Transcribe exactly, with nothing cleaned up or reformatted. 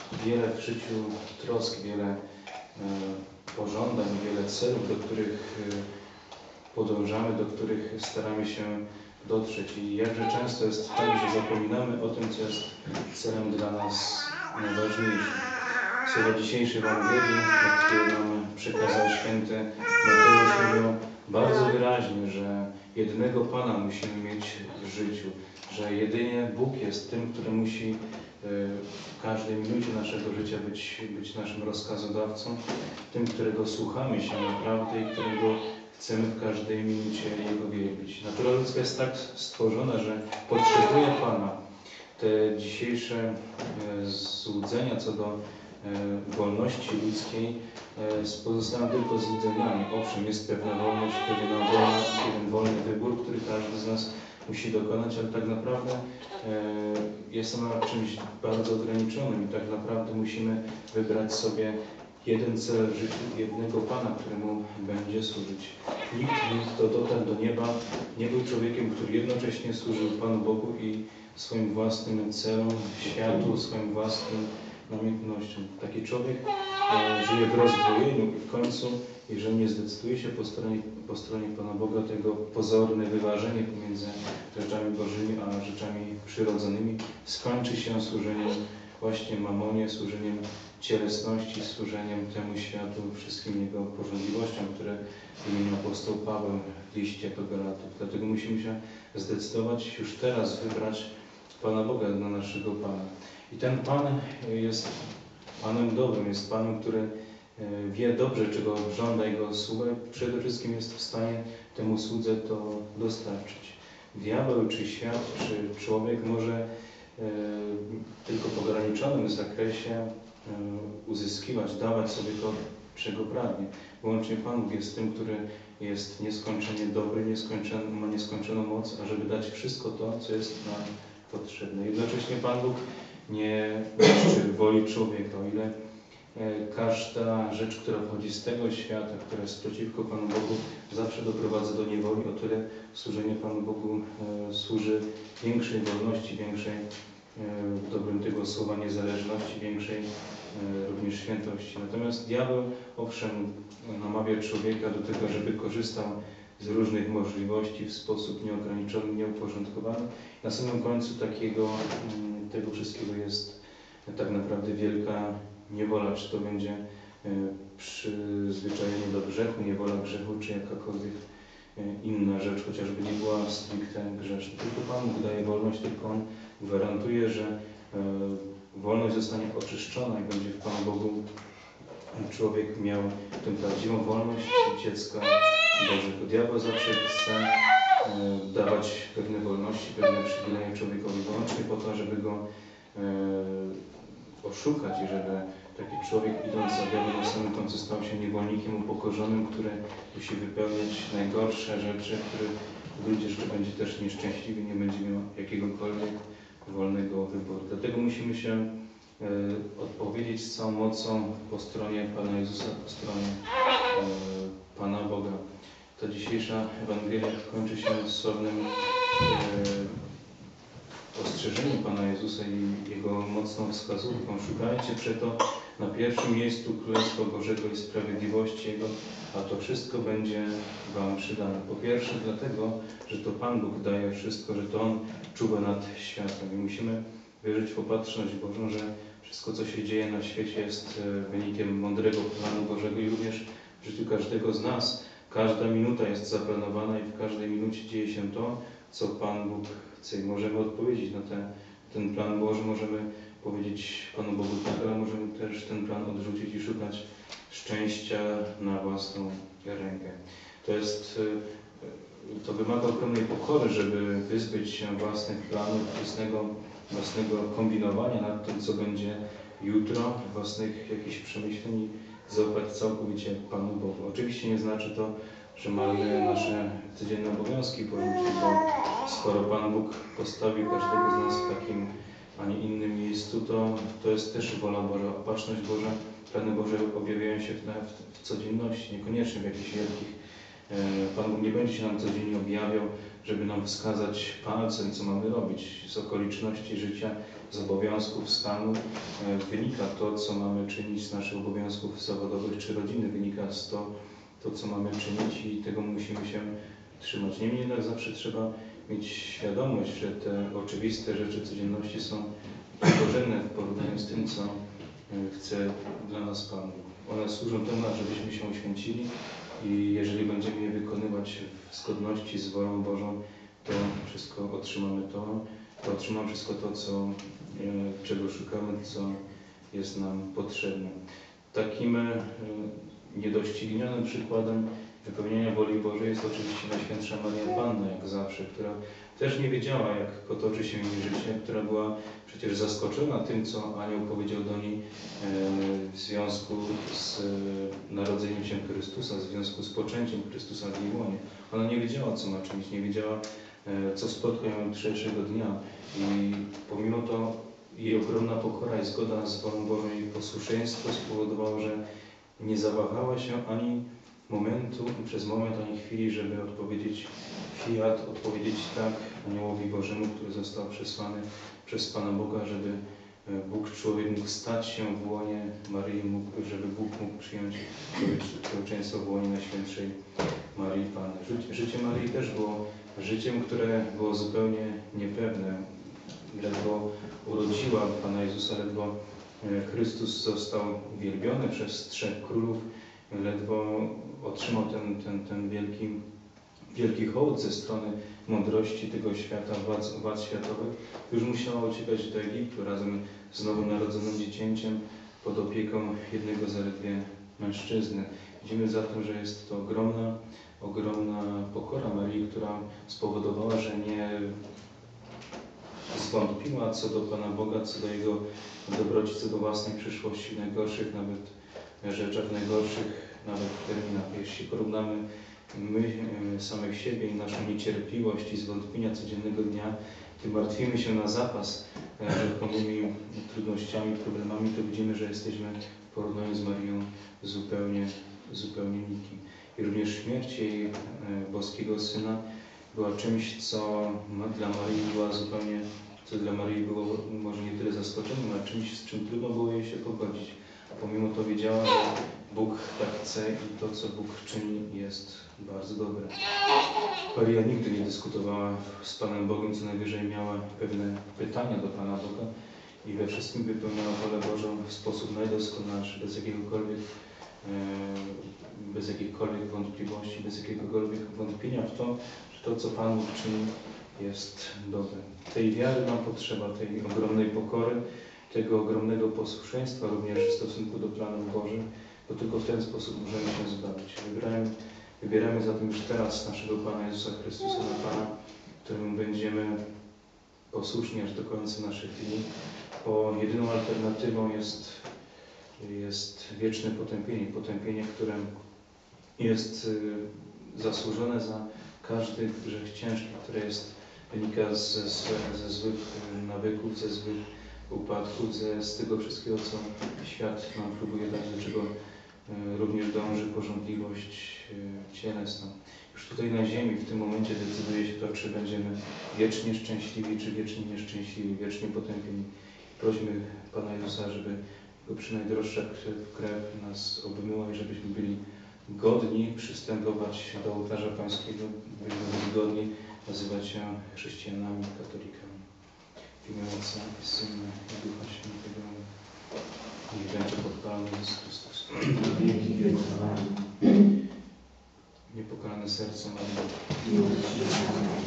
wiele w życiu trosk, wiele pożądań, wiele celów, do których podążamy, do których staramy się dotrzeć. I jakże często jest tak, że zapominamy o tym, co jest celem dla nas najważniejszym. Słowa dzisiejszej Ewangelii, które nam przekazał święty Mateusz, mówią bardzo wyraźnie, że jednego Pana musimy mieć w życiu, że jedynie Bóg jest tym, który musi w każdej minucie naszego życia być, być naszym rozkazodawcą, tym, którego słuchamy się naprawdę i którego chcemy w każdej minucie Jego wielbić. Natura ludzka jest tak stworzona, że potrzebuje Pana. Te dzisiejsze złudzenia co do wolności ludzkiej pozostają tylko złudzeniami. Owszem, jest pewna wolność, pewien wolny, pewien wolny wybór, który każdy z nas musi dokonać, ale tak naprawdę jest ona czymś bardzo ograniczonym i tak naprawdę musimy wybrać sobie jeden cel w życiu, jednego Pana, któremu będzie służyć. Nikt, kto dotarł do nieba, nie był człowiekiem, który jednocześnie służył Panu Bogu i swoim własnym celom, światu, swoim własnym namiętnościom. Taki człowiek e, żyje w rozdwojeniu i w końcu, jeżeli nie zdecyduje się po stronie, po stronie Pana Boga, tego pozorne wyważenie pomiędzy rzeczami bożymi a rzeczami przyrodzonymi skończy się służeniem właśnie mamonie, służeniem cielesności, służeniem temu światu, wszystkim jego pożądliwościom, które wymienił apostoł Paweł w liście do Galatów. Dlatego musimy się zdecydować już teraz wybrać Pana Boga na naszego Pana. I ten Pan jest Panem dobrym, jest Panem, który wie dobrze, czego żąda Jego sługa i przede wszystkim jest w stanie temu słudze to dostarczyć. Diabeł, czy świat, czy człowiek może e, tylko w ograniczonym zakresie e, uzyskiwać, dawać sobie to, czego pragnie. Wyłącznie Pan Bóg jest tym, który jest nieskończenie dobry, nieskończony, ma nieskończoną moc, ażeby dać wszystko to, co jest nam potrzebne. Jednocześnie Pan Bóg nie niszczy woli człowieka, o ile każda rzecz, która wchodzi z tego świata, która jest przeciwko Panu Bogu, zawsze doprowadza do niewoli, o tyle służenie Panu Bogu e, służy większej wolności, większej, e, w dobrym tego słowa, niezależności, większej e, również świętości. Natomiast diabeł, owszem, namawia człowieka do tego, żeby korzystał z różnych możliwości w sposób nieograniczony, nieuporządkowany. Na samym końcu takiego, tego wszystkiego jest tak naprawdę wielka niewola, czy to będzie przyzwyczajenie do grzechu, niewola grzechu, czy jakakolwiek inna rzecz, chociażby nie była stricte grzeszna. Tylko Pan Bóg daje wolność, tylko On gwarantuje, że wolność zostanie oczyszczona i będzie w Panu Bogu człowiek miał tę prawdziwą wolność dziecka Bożego. Diabeł zawsze chce dawać pewne wolności, pewne przywileje człowiekowi wyłącznie po to, żeby go oszukać i żeby taki człowiek, idąc za diabłem, na samym końcu stał się niewolnikiem upokorzonym, który musi wypełniać najgorsze rzeczy, których wróć jeszcze będzie też nieszczęśliwy, nie będzie miał jakiegokolwiek wolnego wyboru. Dlatego musimy się e, odpowiedzieć z całą mocą po stronie Pana Jezusa, po stronie e, Pana Boga. Ta dzisiejsza Ewangelia kończy się słownym e, ostrzeżeniem Pana Jezusa i Jego mocną wskazówką. Szukajcie przeto na pierwszym miejscu Królestwa Bożego i sprawiedliwości Jego, a to wszystko będzie Wam przydane. Po pierwsze dlatego, że to Pan Bóg daje wszystko, że to On czuwa nad światem i musimy wierzyć w opatrzność Bożą, że wszystko, co się dzieje na świecie, jest wynikiem mądrego planu Bożego i również w życiu każdego z nas. Każda minuta jest zaplanowana i w każdej minucie dzieje się to, co Pan Bóg chce. I możemy odpowiedzieć na ten, ten plan Boży, możemy powiedzieć Panu Bogu tak, ale możemy też ten plan odrzucić i szukać szczęścia na własną rękę. To jest, to wymaga ogromnej pokory, żeby wyzbyć się własnych planów, własnego, własnego kombinowania nad tym, co będzie jutro, własnych jakichś przemyśleń i zaufać całkowicie Panu Bogu. Oczywiście nie znaczy to, że mamy nasze codzienne obowiązki porzucić, bo skoro Pan Bóg postawił każdego z nas w takim, a nie innym miejscu, to, to jest też wola Boża, opatrzność Boża, plany Boże objawiają się w, w, w codzienności, niekoniecznie w jakichś wielkich. E, Pan Bóg nie będzie się nam codziennie objawiał, żeby nam wskazać palcem, co mamy robić. Z okoliczności życia z obowiązków stanu wynika to, co mamy czynić z naszych obowiązków zawodowych czy rodziny, wynika z to, to, co mamy czynić i tego musimy się trzymać. Niemniej jednak zawsze trzeba mieć świadomość, że te oczywiste rzeczy codzienności są korzenne w porównaniu z tym, co chce dla nas Pan Bóg. One służą temu, żebyśmy się uświęcili i jeżeli będziemy je wykonywać w zgodności z wolą Bożą, to wszystko otrzymamy to, to otrzymamy wszystko to, co, czego szukamy, co jest nam potrzebne. Takim niedoścignionym przykładem wypełnienia woli Bożej jest oczywiście Najświętsza Maria Panna, jak zawsze, która też nie wiedziała, jak potoczy się jej życie, która była przecież zaskoczona tym, co anioł powiedział do niej w związku z narodzeniem się Chrystusa, w związku z poczęciem Chrystusa w jej łonie. Ona nie wiedziała, co ma czynić, nie wiedziała, co spotka ją jutrzejszego dnia i pomimo to jej ogromna pokora i zgoda z wolą Bożą i posłuszeństwo spowodowało, że nie zawahała się ani momentu, przez moment, ani chwili, żeby odpowiedzieć fiat, odpowiedzieć tak aniołowi Bożemu, który został przesłany przez Pana Boga, żeby Bóg człowiek mógł stać się w łonie Maryi, mógł, żeby Bóg mógł przyjąć człowieczeństwo w łonie Najświętszej Maryi Panny. Życie, życie Maryi też było życiem, które było zupełnie niepewne. Ledwo urodziła Pana Jezusa, ledwo Chrystus został uwielbiony przez trzech królów, ledwo otrzymał ten, ten, ten wielki, wielki hołd ze strony mądrości tego świata, władz, władz światowych. Już musiała uciekać do Egiptu razem z nowonarodzonym dziecięciem pod opieką jednego zaledwie mężczyzny. Widzimy zatem, że jest to ogromna, ogromna pokora Marii, która spowodowała, że nie zwątpiła co do Pana Boga, co do Jego dobroci, co do własnej przyszłości w najgorszych nawet rzeczach, w najgorszych nawet terminach. Jeśli porównamy my samych siebie i naszą niecierpliwość i zwątpienia codziennego dnia, gdy martwimy się na zapas rzekomymi trudnościami, problemami, to widzimy, że jesteśmy w porównaniu z Marią zupełnie, zupełnie nikim. I również śmierć jej boskiego Syna była czymś, co dla Marii była zupełnie, co dla Marii było może nie tyle zaskoczeniem, ale czymś, z czym trudno było jej się pogodzić. Pomimo to wiedziała, że Bóg tak chce i to, co Bóg czyni, jest bardzo dobre. Maria nigdy nie dyskutowała z Panem Bogiem, co najwyżej miała pewne pytania do Pana Boga i we wszystkim wypełniała wolę Bożą w sposób najdoskonalszy, bez jakiegokolwiek, bez jakichkolwiek wątpliwości, bez jakiegokolwiek wątpienia w to, że to, co Pan Bóg czyni, jest dobre. Tej wiary nam potrzeba, tej ogromnej pokory, tego ogromnego posłuszeństwa również w stosunku do planów Bożych, bo tylko w ten sposób możemy się zbawić. Wybieramy, wybieramy zatem już teraz naszego Pana Jezusa Chrystusa na Pana, któremu będziemy posłuszni aż do końca naszych dni, bo jedyną alternatywą jest, jest wieczne potępienie. Potępienie, które jest zasłużone za każdy grzech ciężki, które jest, wynika ze, ze, ze złych nawyków, ze złych upadków, ze, z tego wszystkiego, co świat nam próbuje dać, do czego e, również dąży pożądliwość e, cielesna. Już tutaj na ziemi w tym momencie decyduje się to, czy będziemy wiecznie szczęśliwi, czy wiecznie nieszczęśliwi, wiecznie potępieni. Prośmy Pana Jezusa, żeby Jego przynajdroższa krew nas obmyła i żebyśmy byli godni przystępować do ołtarza Pańskiego, byśmy byli godni nazywać się chrześcijanami, katolikami. W imię Ojca i Syna i Ducha Świętego. Niech będzie pochwalony Jezus Chrystus. Wieki wieków. Niepokalane serce Marii.